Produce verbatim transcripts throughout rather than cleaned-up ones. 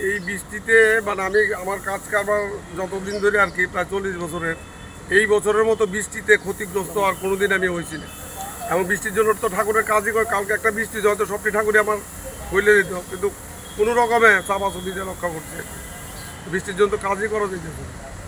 এই বৃষ্টিতে মানে আমি আমার কাজ কারবার যতদিন ধরে আর কি প্রায় চল্লিশ বছরের, এই বছরের মতো বৃষ্টিতে ক্ষতিগ্রস্ত আর কোনোদিন আমি হয়েছি না। এবং বৃষ্টির জন্য তো ঠাকুরের কাজই করে, কালকে একটা বৃষ্টি হয়তো সবটি ঠাকুরই আমার হইলে দিত, কিন্তু কোনো রকমে চাপাচুপিতে রক্ষা করছে। বৃষ্টির জন্য তো কাজই করা যেতেছে।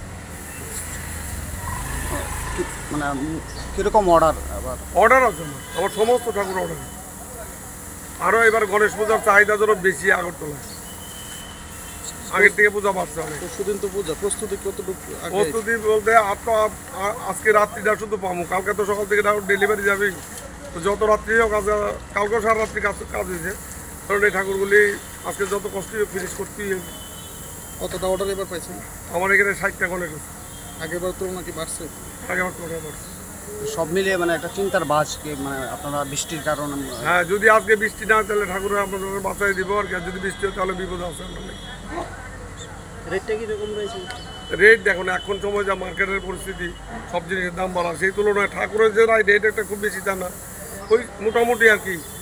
মানে কীরকম অর্ডার? আবার অর্ডার আছে আমার, আমার সমস্ত ঠাকুর অর্ডার। আরও এবার গণেশ পূজার চাহিদা যেন বেশি আগরতলায়, আগের থেকে পূজা বাড়ছে অনেক। প্রস্তুদিন তো পূজা প্রস্তুতি কতটুকু? প্রস্তুতি বলতে আর তো আজকে রাত্রিটা শুধু পাবো, কালকে তো সকাল থেকে ডেলিভারি যাবে, তো যত রাত্রি হোক আজ কালকে সারা রাত্রি কাজ কাজ হয়েছে, কারণ এই ঠাকুরগুলি আজকে যত কষ্ট ফিনিশ করতেই হবে। কতটা অর্ডার এবার পাইছেন? আমার এখানে ষাটটা গণেশ আছে। আগেবার তুলনা কি বাড়ছে? আগেবার তুলনায় বাড়ছে। সব মিলিয়ে মানে একটা চিন্তার বাজকে মানে আপনারা বৃষ্টির কারণে। হ্যাঁ, যদি আজকে বৃষ্টি না তাহলে ঠাকুরের আপনাদের বাঁচাই দিব, আর যদি বৃষ্টি হয় তাহলে বিপদ আছে। রেটটা কীরকম রয়েছে? রেট দেখুন, এখন সময় যা মার্কেটের পরিস্থিতি, সব জিনিসের দাম বাড়া, সেই তুলনায় ঠাকুরের যে রেট একটা খুব বেশি দাম না, ওই মোটামুটি আর কি